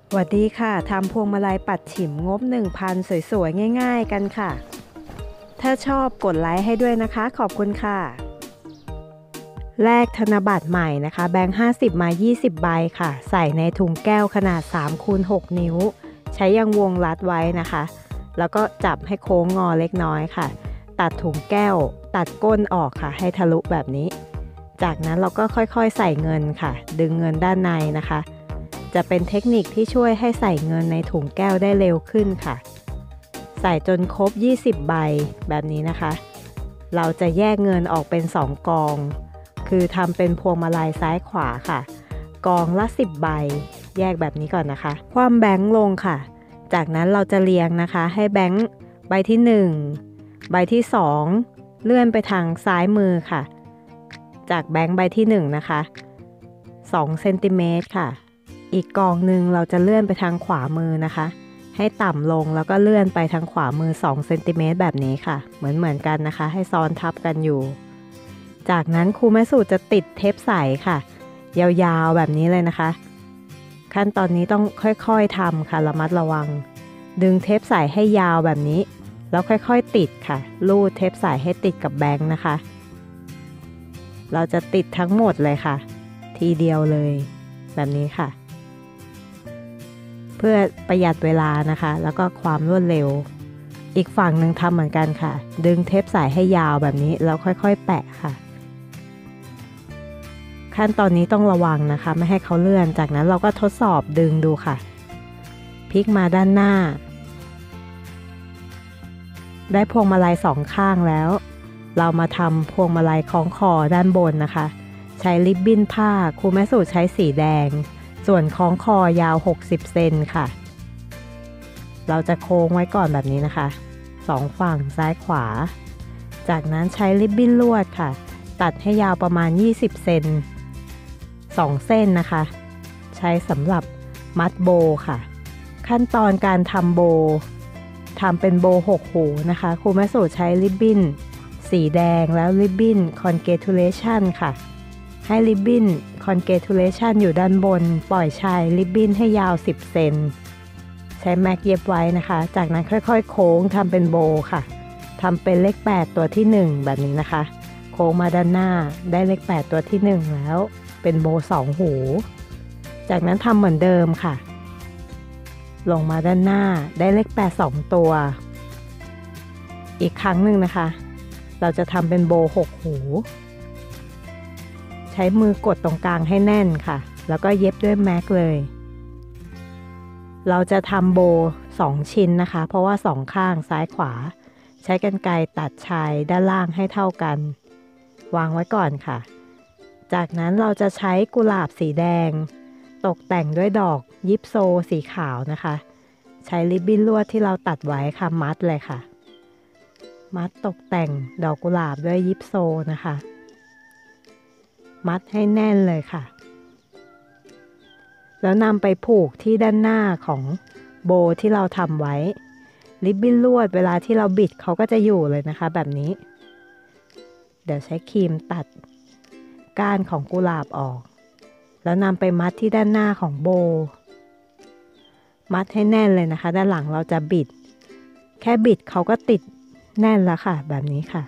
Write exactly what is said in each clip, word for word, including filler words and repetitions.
สวัสดีค่ะทำพวงมาลัยปัดฉิมงบ หนึ่งพัน สวยๆง่ายๆกันค่ะถ้าชอบกดไลค์ให้ด้วยนะคะขอบคุณค่ะแลกธนบัตรใหม่นะคะแบงค์ห้าสิบมายี่สิบใบค่ะใส่ในถุงแก้วขนาด สามคูณหก นิ้วใช้ยางวงรัดไว้นะคะแล้วก็จับให้โค้งงอเล็กน้อยค่ะตัดถุงแก้วตัดก้นออกค่ะให้ทะลุแบบนี้จากนั้นเราก็ค่อยๆใส่เงินค่ะดึงเงินด้านในนะคะจะเป็นเทคนิคที่ช่วยให้ใส่เงินในถุงแก้วได้เร็วขึ้นค่ะใส่จนครบยี่สิบใบแบบนี้นะคะเราจะแยกเงินออกเป็นสองกองคือทำเป็นพวงมาลัยซ้ายขวาค่ะกองละสิบใบแยกแบบนี้ก่อนนะคะคว่ำแบงค์ลงค่ะจากนั้นเราจะเรียงนะคะให้แบงค์ใบที่หนึ่งใบที่สองเลื่อนไปทางซ้ายมือค่ะจากแบงค์ใบที่หนึ่งนะคะสองเซนติเมตรค่ะอีกกองหนึ่งเราจะเลื่อนไปทางขวามือนะคะให้ต่ำลงแล้วก็เลื่อนไปทางขวามือสองเซนติเมตรแบบนี้ค่ะเหมือนเหมือนกันนะคะให้ซ้อนทับกันอยู่จากนั้นครูแม่สูตรจะติดเทปใสค่ะยาวๆแบบนี้เลยนะคะขั้นตอนนี้ต้องค่อยๆทำค่ะระมัดระวังดึงเทปใสให้ยาวแบบนี้แล้วค่อยๆติดค่ะลูดเทปใสให้ติดกับแบงค์นะคะเราจะติดทั้งหมดเลยค่ะทีเดียวเลยแบบนี้ค่ะเพื่อประหยัดเวลานะคะแล้วก็ความรวดเร็วอีกฝั่งหนึ่งทำเหมือนกันค่ะดึงเทปใสให้ยาวแบบนี้แล้วค่อยๆแปะค่ะขั้นตอนนี้ต้องระวังนะคะไม่ให้เขาเลื่อนจากนั้นเราก็ทดสอบดึงดูค่ะพลิกมาด้านหน้าได้พวงมาลัยสองข้างแล้วเรามาทำพวงมาลัยคล้องคอด้านบนนะคะใช้ริบบิ้นผ้าครูแม่สูตรใช้สีแดงส่วนคล้องคอยาวหกสิบเซนค่ะเราจะโค้งไว้ก่อนแบบนี้นะคะสองฝั่งซ้ายขวาจากนั้นใช้ริบบิ้นลวดค่ะตัดให้ยาวประมาณยี่สิบเซนสองเส้นนะคะใช้สำหรับมัดโบค่ะขั้นตอนการทำโบทำเป็นโบหกหูนะคะครูแม่สูตรใช้ริบบิ้นสีแดงแล้วริบบิ้น congratulation ค่ะให้ริบบิ้น congratulation อยู่ด้านบนปล่อยชายริบบิ้นให้ยาวสิบเซนใช้แม็กเย็บไว้นะคะจากนั้นค่อยๆโค้งทำเป็นโบค่ะทำเป็นเลขแปดตัวที่หนึ่งแบบนี้นะคะโค้งมาด้านหน้าได้เลขแปดตัวที่หนึ่งแล้วเป็นโบสองหูจากนั้นทำเหมือนเดิมค่ะลงมาด้านหน้าได้เลขแปดสองตัวอีกครั้งหนึ่งนะคะเราจะทำเป็นโบหกหูใช้มือกดตรงกลางให้แน่นค่ะแล้วก็เย็บด้วยแม็กเลยเราจะทำโบสองชิ้นนะคะเพราะว่าสองข้างซ้ายขวาใช้กรรไกรตัดชายด้านล่างให้เท่ากันวางไว้ก่อนค่ะจากนั้นเราจะใช้กุหลาบสีแดงตกแต่งด้วยดอกยิปโซสีขาวนะคะใช้ริบบิ้นลวดที่เราตัดไว้ค่ะมัดเลยค่ะมัดตกแต่งดอกกุหลาบด้วยยิปโซนะคะมัดให้แน่นเลยค่ะแล้วนำไปผูกที่ด้านหน้าของโบที่เราทำไว้ริบบิ้นลวดเวลาที่เราบิดเขาก็จะอยู่เลยนะคะแบบนี้เดี๋ยวใช้ครีมตัดก้านของกุหลาบออกแล้วนำไปมัดที่ด้านหน้าของโบมัดให้แน่นเลยนะคะด้านหลังเราจะบิดแค่บิดเขาก็ติดแน่นแล้วค่ะแบบนี้ค่ะ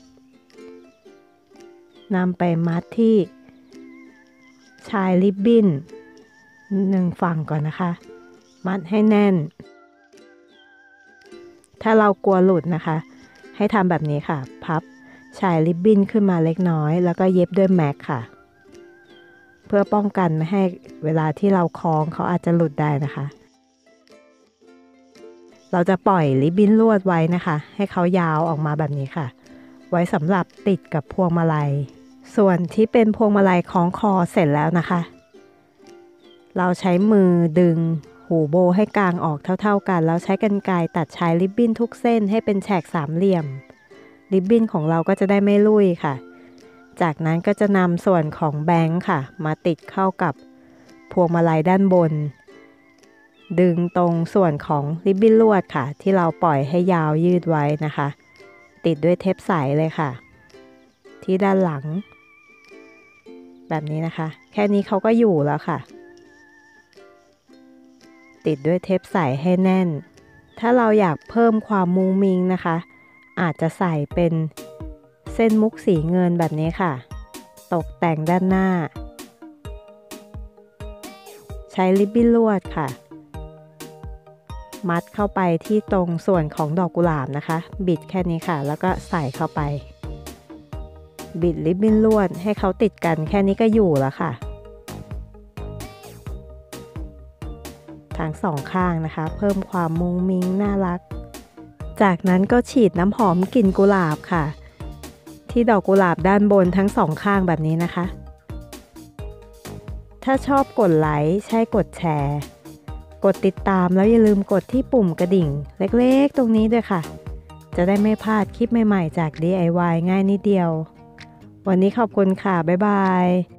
นำไปมัดที่ชายริบบิ้นหนึ่งฝั่งก่อนนะคะมัดให้แน่นถ้าเรากลัวหลุดนะคะให้ทำแบบนี้ค่ะพับชายริบบิ้นขึ้นมาเล็กน้อยแล้วก็เย็บด้วยแม็กค่ะเพื่อป้องกันไม่ให้เวลาที่เราคล้องเขาอาจจะหลุดได้นะคะเราจะปล่อยริบบิ้นลวดไว้นะคะให้เขายาวออกมาแบบนี้ค่ะไว้สำหรับติดกับพวงมาลัยส่วนที่เป็นพวงมาลัยคล้องคอเสร็จแล้วนะคะเราใช้มือดึงหูโบให้กางออกเท่าๆกันแล้วใช้กรรไกรตัดชายริบบิ้นทุกเส้นให้เป็นแฉกสามเหลี่ยมริบบิ้นของเราก็จะได้ไม่ลุ่ยค่ะจากนั้นก็จะนำส่วนของแบงค์ค่ะมาติดเข้ากับพวงมาลัยด้านบนดึงตรงส่วนของริบบิ้นลวดค่ะที่เราปล่อยให้ยาวยืดไว้นะคะติดด้วยเทปใสเลยค่ะที่ด้านหลังแบบนี้นะคะแค่นี้เขาก็อยู่แล้วค่ะติดด้วยเทปใสให้แน่นถ้าเราอยากเพิ่มความมุ้งมิ้งนะคะอาจจะใส่เป็นเส้นมุกสีเงินแบบนี้ค่ะตกแต่งด้านหน้าใช้ริบบิ้นลวดค่ะมัดเข้าไปที่ตรงส่วนของดอกกุหลาบนะคะบิดแค่นี้ค่ะแล้วก็ใส่เข้าไปบิดริบบิ้นลวดให้เขาติดกันแค่นี้ก็อยู่แล้วค่ะทั้งสองข้างนะคะเพิ่มความมุ้งมิ้งน่ารักจากนั้นก็ฉีดน้ำหอมกลิ่นกุหลาบค่ะที่ดอกกุหลาบด้านบนทั้งสองข้างแบบนี้นะคะถ้าชอบกดไลค์ใช่กดแชร์กดติดตามแล้วอย่าลืมกดที่ปุ่มกระดิ่งเล็กๆตรงนี้ด้วยค่ะจะได้ไม่พลาดคลิปใหม่ๆจาก ดี ไอ วาย ง่ายนิดเดียววันนี้ขอบคุณค่ะบ๊ายบาย